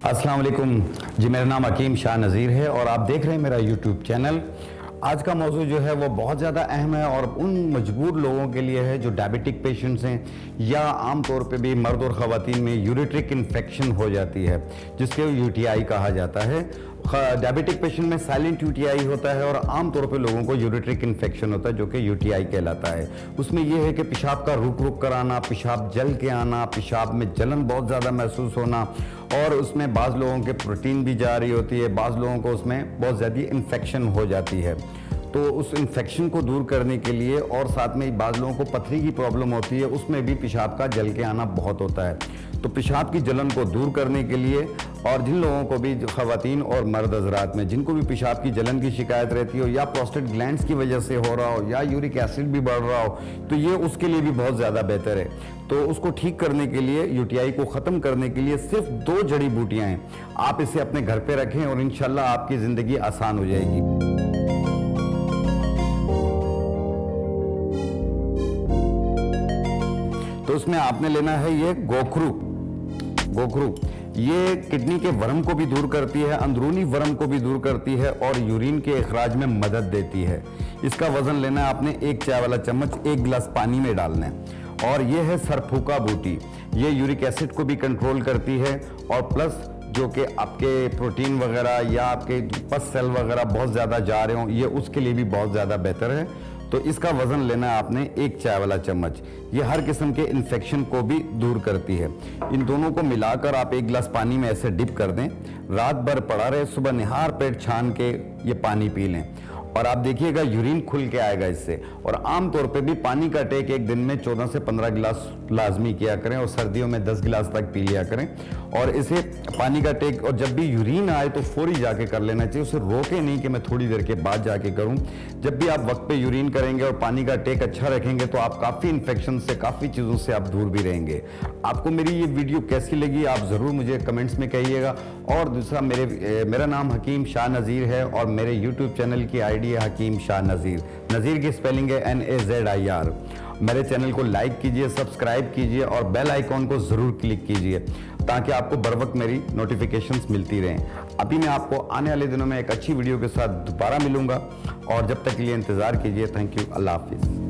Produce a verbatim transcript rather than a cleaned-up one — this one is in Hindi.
अस्सलाम वालेकुम जी, मेरा नाम हकीम शाह नज़ीर है और आप देख रहे हैं मेरा यूट्यूब चैनल। आज का मौजू जो है वो बहुत ज़्यादा अहम है और उन मजबूर लोगों के लिए है जो डायबिटिक पेशेंट्स हैं या आम तौर पे भी मर्द और ख़वातीन में यूरिट्रिक इन्फेक्शन हो जाती है जिसके यूटीआई कहा जाता है। डायबिटिक पेशेंट में साइलेंट यूटीआई होता है और आम तौर पे लोगों को यूरिट्रिक इन्फेक्शन होता है जो कि यूटीआई कहलाता है। उसमें यह है कि पेशाब का रुक रुक कर आना, पेशाब जल के आना, पेशाब में जलन बहुत ज़्यादा महसूस होना और उसमें बाज़ लोगों के प्रोटीन भी जा रही होती है, बाज़ लोगों को उसमें बहुत ज़्यादा इन्फेक्शन हो जाती है। तो उस इन्फेक्शन को दूर करने के लिए और साथ में बाज़ लोगों को पथरी की प्रॉब्लम होती है, उसमें भी पेशाब का जल के आना बहुत होता है। तो पेशाब की जलन को दूर करने के लिए और जिन लोगों को भी ख़वातीन और मर्द हज़रात में जिनको भी पेशाब की जलन की शिकायत रहती हो या प्रोस्टेट ग्लैंड्स की वजह से हो रहा हो या यूरिक एसिड भी बढ़ रहा हो, तो ये उसके लिए भी बहुत ज़्यादा बेहतर है। तो उसको ठीक करने के लिए, यूटीआई को ख़त्म करने के लिए सिर्फ दो जड़ी बूटियाँ हैं। आप इसे अपने घर पर रखें और इंशाल्लाह आपकी ज़िंदगी आसान हो जाएगी। तो उसमें आपने लेना है ये गोखरू। गोखरू ये किडनी के वर्म को भी दूर करती है, अंदरूनी वर्म को भी दूर करती है और यूरिन के इखराज में मदद देती है। इसका वजन लेना है आपने एक चाय वाला चम्मच एक गिलास पानी में डालना है। और ये है सरफूका बूटी, ये यूरिक एसिड को भी कंट्रोल करती है और प्लस जो कि आपके प्रोटीन वगैरह या आपके पस सेल वगैरह बहुत ज़्यादा जा रहे हों, ये उसके लिए भी बहुत ज़्यादा बेहतर है। तो इसका वज़न लेना है आपने एक चाय वाला चम्मच। ये हर किस्म के इन्फेक्शन को भी दूर करती है। इन दोनों को मिलाकर आप एक गिलास पानी में ऐसे डिप कर दें, रात भर पड़ा रहे, सुबह निहार पेट छान के ये पानी पी लें और आप देखिएगा यूरिन खुल के आएगा इससे। और आम तौर पे भी पानी का टेक एक दिन में चौदह से पंद्रह गिलास लाजमी किया करें और सर्दियों में दस गिलास तक पी लिया करें। और इसे पानी का टेक और जब भी यूरिन आए तो फौरी जाके कर लेना चाहिए, उसे रोके नहीं कि मैं थोड़ी देर के बाद जाके करूं। जब भी आप वक्त पे यूरिन करेंगे और पानी का टेक अच्छा रखेंगे तो आप काफ़ी इन्फेक्शन से, काफ़ी चीज़ों से आप दूर भी रहेंगे। आपको मेरी ये वीडियो कैसी लगी आप ज़रूर मुझे कमेंट्स में कहिएगा। और दूसरा, मेरे मेरा नाम हकीम शाह नज़ीर है और मेरे यूट्यूब चैनल की आई डी है हकीम शाह नज़ीर। नज़ीर की स्पेलिंग है N A Z I R. मेरे चैनल को लाइक कीजिए, सब्सक्राइब कीजिए और बेल आइकॉन को ज़रूर क्लिक कीजिए ताकि आपको बर वक्त मेरी नोटिफिकेशंस मिलती रहें। अभी मैं आपको आने वाले दिनों में एक अच्छी वीडियो के साथ दोबारा मिलूंगा और जब तक के लिए इंतज़ार कीजिए। थैंक यू, अल्लाह हाफिज़।